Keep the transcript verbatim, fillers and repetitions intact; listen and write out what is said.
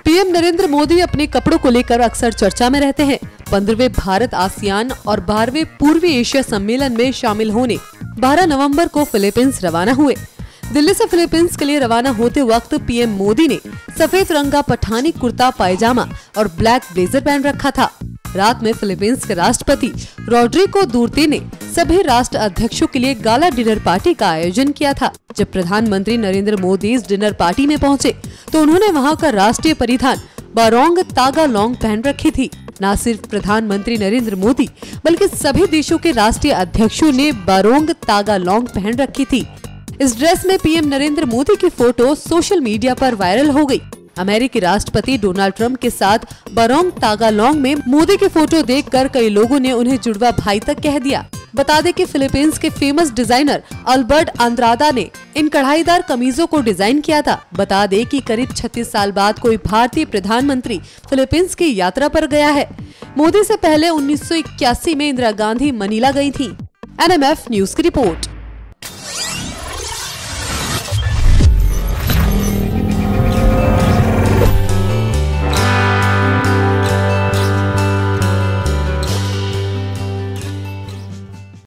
PM Narendra Modi अपने कपड़ों को लेकर अक्सर चर्चा में रहते हैं। पंद्रहवें भारत आसियान और बारहवें पूर्वी एशिया सम्मेलन में शामिल होने बारह नवंबर को फिलीपींस रवाना हुए। दिल्ली से फिलीपींस के लिए रवाना होते वक्त पीएम मोदी ने सफेद रंग का पठानी कुर्ता पायजामा और ब्लैक ब्लेजर पहन रखा था। रात में फिलीपींस के राष्ट्रपति रोड्रिगो दुर्ते ने सभी राष्ट्र अध्यक्षों के लिए गाला डिनर पार्टी का आयोजन किया था। जब प्रधानमंत्री नरेंद्र मोदी इस डिनर पार्टी में पहुंचे तो उन्होंने वहां का राष्ट्रीय परिधान बारोंग तागालॉन्ग पहन रखी थी। न सिर्फ प्रधानमंत्री नरेंद्र मोदी बल्कि सभी देशों के राष्ट्रीय अध्यक्षों ने बारोंग तागालॉन्ग पहन रखी थी। इस ड्रेस में पीएम नरेंद्र मोदी की फोटो सोशल मीडिया पर वायरल हो गई। अमेरिकी राष्ट्रपति डोनाल्ड ट्रंप के साथ बारोंग तागालॉन्ग में मोदी की फोटो देखकर कई लोगों ने उन्हें जुड़वा भाई तक कह दिया। बता दें कि फिलीपींस के फेमस डिजाइनर अल्बर्ट अंद्रादा ने इन कढ़ाईदार कमीजों को डिजाइन किया था। बता दें कि करीब छत्तीस साल बाद कोई भारतीय प्रधानमंत्री फिलीपींस की यात्रा पर गया है। मोदी से पहले उन्नीस सौ इक्यासी में इंदिरा गांधी मनीला गई थी। एन एम एफ न्यूज की रिपोर्ट।